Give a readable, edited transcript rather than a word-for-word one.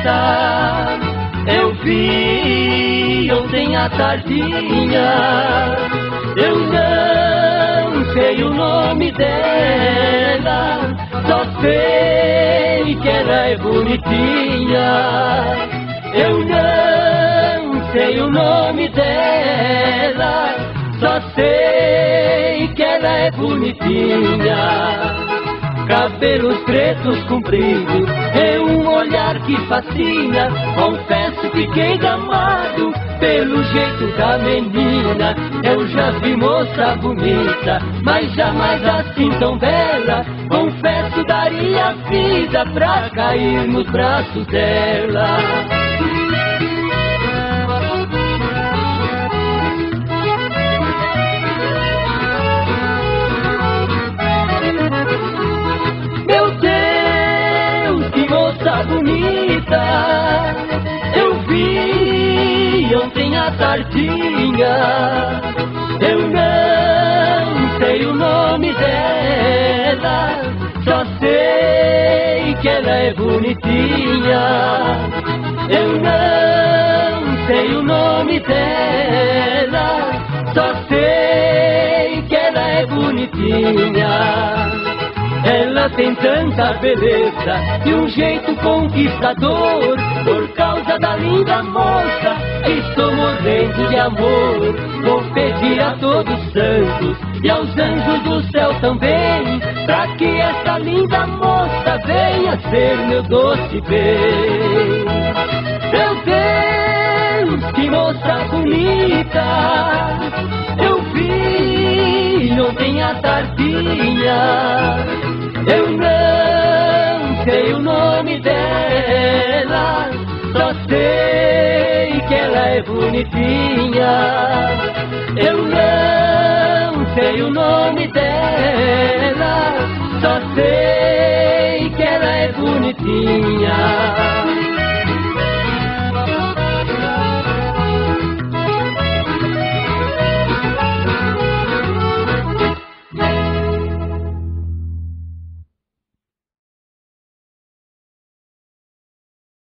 bonita. Eu vi ontem à tardinha. Eu não sei o nome dela, só sei que ela é bonitinha. Eu não sei o nome dela, só sei que ela é bonitinha. Cabelos pretos compridos e um olhar que fascina. Confesso, fiquei gamado pelo jeito da menina. Eu já vi moça bonita, mas jamais assim tão bela. Confesso, daria a vida pra cair nos braços dela. Bonita, eu vi ontem à tardinha. Eu não sei o nome dela, só sei que ela é bonitinha. Eu não sei o nome dela, só sei que ela é bonitinha. Ela tem tanta beleza e um jeito conquistador. Por causa da linda moça, estou morrendo de amor. Vou pedir a todos os santos e aos anjos do céu também, pra que essa linda moça venha ser meu doce bem. Meu Deus, que moça bonita! Eu vi ontem à tardinha. Eu não sei o nome dela, só sei que ela é bonitinha. Eu não sei o nome dela, só sei que ela é bonitinha.